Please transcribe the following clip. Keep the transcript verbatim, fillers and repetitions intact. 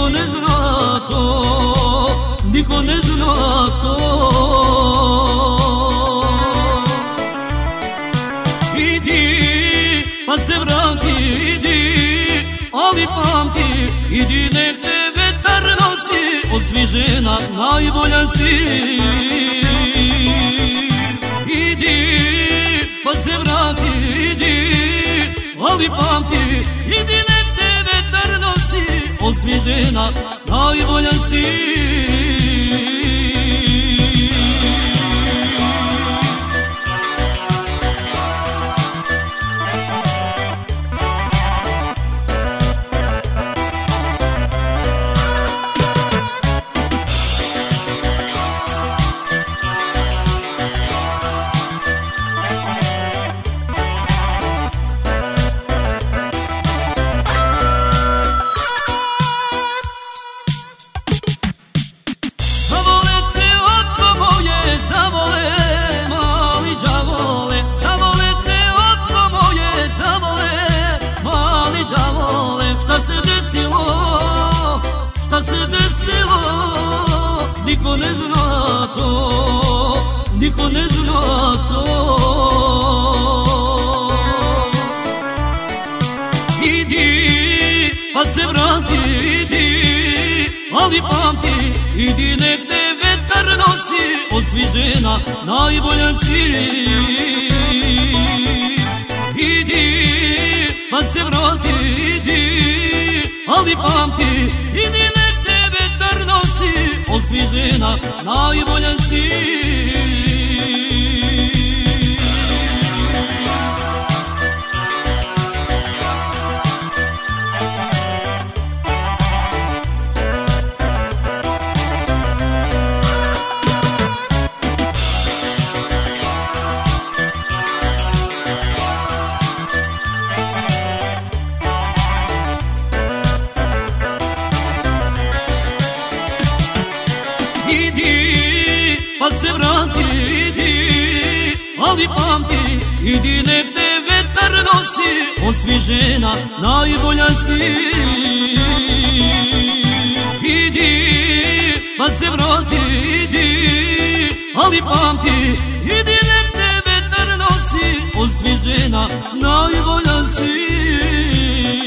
niko ne zna to, niko ne zna to. Idi, pa se vrati, idi, ali pamti, idi nek te vetar nosi, od svih žena najbolja si. Idi, pa se vrati, idi, ali pamti, idi nek te vetar nosi, od svih žena najbolja si. Šta se desilo, šta se desilo, niko ne zna to, niko ne zna to. Idi, pa se vrati, idi, ali pamti, idi nek te vetar nosi, od svih žena najbolja si. Idi, pa se vrati, idi, ali pamti, idi nek te vetar nosi, od svih žena najbolja si. Pa se vrati, idi, ali pamti, idi nek te vetar nosi, od svih žena najbolja si. Idi, pa se vrati, idi, ali pamti, idi nek te vetar nosi, od svih žena najbolja si.